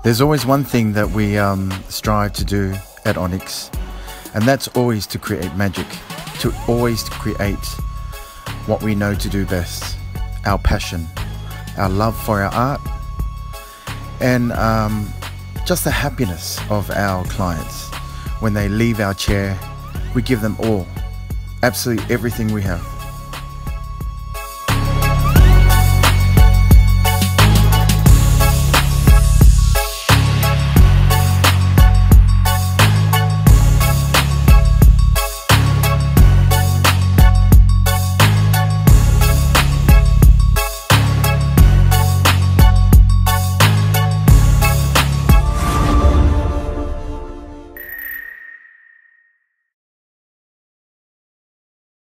There's always one thing that we strive to do at Onyx, and that's always to create magic, to always create what we know to do best, our passion, our love for our art, and just the happiness of our clients. When they leave our chair, we give them all, absolutely everything we have.